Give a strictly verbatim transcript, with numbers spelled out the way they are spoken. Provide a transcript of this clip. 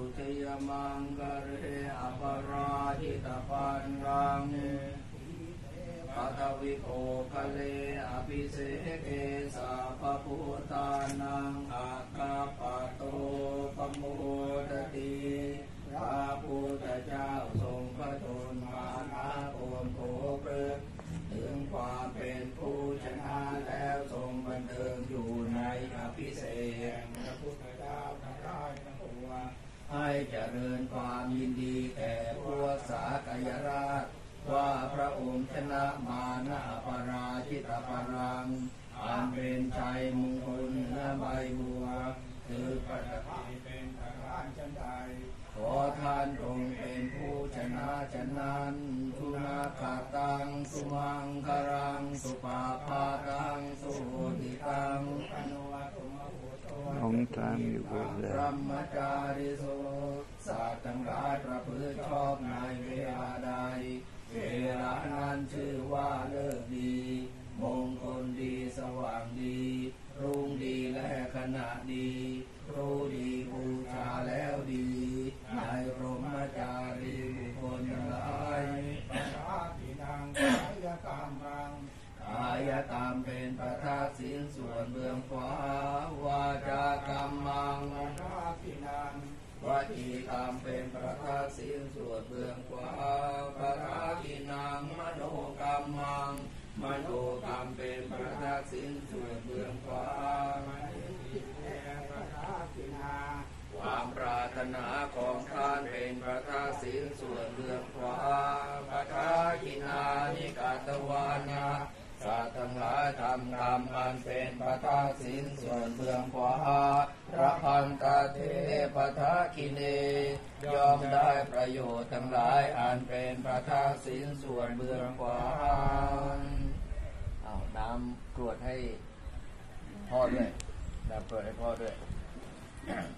ชยมังกเรอปราชิตปันรังปัตวิโกคะเลอภิเสเกสาปพุทานังอาคาปโตปโมทติพระพุทธเจ้าทรงพระชนมานาโอนโผเปิดถึงความเป็นผู้ชนะแล้วทรงบันเทิงอยู่ในอภิเษกพระพุทธเจ้าทั้งหลายทั้งปวงให้เจริญความยินดีแก่พวกสากยราชว่าพระองค์ชนะมานะปราชิตปรังอันเป็นชัยมงคลและใบบัวคือปฐพีเป็นทหารชั้นใดขอท่านจงเป็นผู้ชนะฉะนั้นทุนาคาตังสุมังคารังสุปาพาตังสุติตังอนุวัตุมโหโต Long time you were พ there. รหมจาริโสสัตว์ทั้งหลายประพฤติชอบในเวลาใดเวลานั้นชื่อว่าเลิกดีมงคลดีสว่างดีรุ่งดีและขณะดีรู้ดีบูชาแล้วดีในพรหมจารีบุคคลทั้งหลายปัจจาทินังกายกรรมังกายกรรมเป็นประทักษิณส่วนเบื้องขวาวาจากรรมังปัจจาทินังวจีกรรมเป็นประทักษิณส่วนเบื้องขวาปะราทินังมโนกรรมังมโนกรรมเป็นประทักษิณส่วนเบื้องขวามหิทิเตประทักษิณาความปรารถนาของท่านเป็นประทักษิณส่วนเบื้องขวาประทักษิณานิกาตวานาสัตว์ทั้งหลายทำกรรมอันเป็นประทักษิณส่วนเบื้องขวาพระพันตเทปทักขิเนย่อมได้ประโยชน์ทั้งหลายอันเป็นประทักษิณส่วนเบื้องขวาเอาน้ำกรวดให้พ่อด้วยน้ำกรวดให้พ่อด้วย